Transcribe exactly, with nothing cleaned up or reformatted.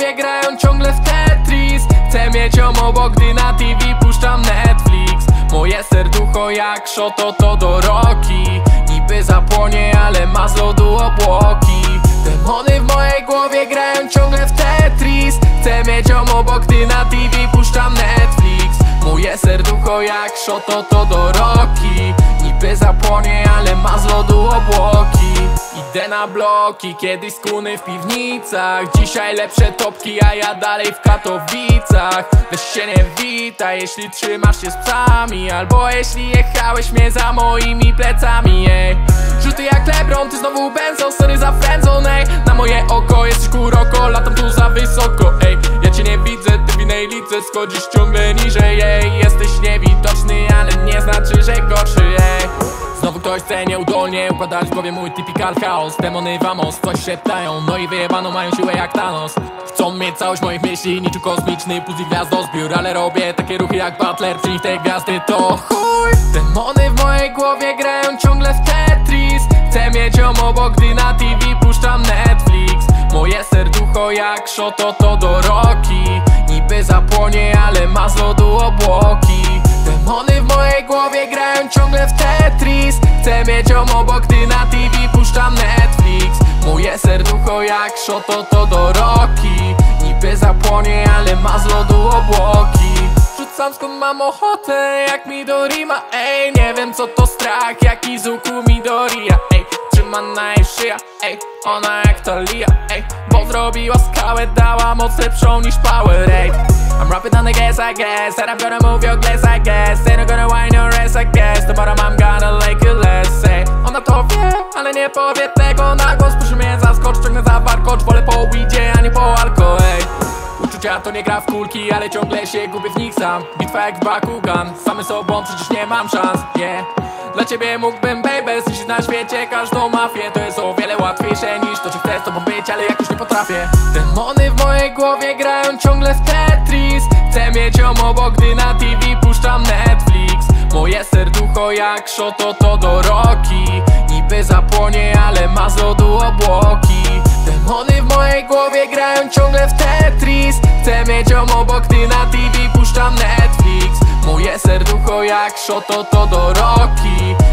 głowie grają ciągle w Tetris. Chcę mieć ją obok, gdy na T V puszczam Netflix. Moje serducho jak Szoto Todoroki. Niby zapłonie, ale ma z lodu obłoki. Demony w mojej głowie grają ciągle w Tetris. Chcę mieć ją obok, gdy na T V puszczam Netflix. Moje serducho jak Szoto Todoroki. Niby zapłonie, ale ma z lodu obłoki. Idę na bloki, kiedyś skuny w piwnicach. Dzisiaj lepsze topki, a ja dalej w Katowicach. Weź się nie wita, jeśli trzymasz się z psami, albo jeśli jechałeś mnie za moimi plecami, ej. Rzuty jak LeBron, ty znowu Benzo, sorry za friendzone, ej. Na moje oko jesteś kuroko, latam tu za wysoko, ej. Ja cię nie widzę, ty w innej lidze, schodzisz ciągle niżej, ej. Jesteś niewidoczny, ale nie znaczy, że gorszy, ej. Znowu ktoś chce nieudolnie układać w głowie mój typical chaos. Demony vamos, coś szeptają, no i wyjebano mają siłę jak Thanos. Chcą mieć całość moich myśli, niczym kosmiczny puzzle gwiazdozbiór. Ale robię takie ruchy jak Butler, przy nich te gwiazdy to chuj. Demony w mojej głowie grają ciągle w Tetris. Chcę mieć ją obok, gdy na T V puszczam Netflix. Moje serducho jak Szoto Todoroki. Niby zapłonie, ale ma z lodu obłoki. Demony w mojej głowie grają ciągle w Tetris. Chcę mieć ją obok, gdy na T V puszczam Netflix. Moje serducho jak Szoto Todoroki. Niby zapłonie, ale ma z lodu obłoki. Rzucam skąd mam ochotę, jak Midorima, ej. Nie wiem co to strach, jak Izuku Midoriya, ej. Trzyma na jej szyja, ej. Ona jak Talia, ej. Bo zrobiła skałę, dała moc lepszą niż power, ej. I'm rapping on the gas, I guess. Said I'm gonna move your glass, I guess. Ain't no gonna whine your ass, I guess. The bottom I'm gonna like you less, ey. Ona to wie, ale nie powie tego na głos. Proszę mnie zaskocz, ciągnę za warkocz. Wolę po weedzie, a nie po alko, ej. Uczucia to nie gra w kulki, ale ciągle się gubię w nich sam. Bitwa jak w Bakugan, samym sobą przecież nie mam szans, yeah. Dla ciebie mógłbym, baby, zniszczyć na świecie każdą mafię. To jest o wiele łatwiejsze niż to, czy chcę z tobą być, ale jakoś nie potrafię. Demony w mojej głowie grają ciągle w Tetris. Chcę mieć ją obok, gdy na T V puszczam Netflix. Moje serducho jak Szoto Todoroki. Niby zapłonie, ale ma z lodu obłoki. Demony w mojej głowie grają ciągle w Tetris. Chcę mieć ją obok, gdy na T V puszczam Netflix. Moje serducho jak Szoto Todoroki.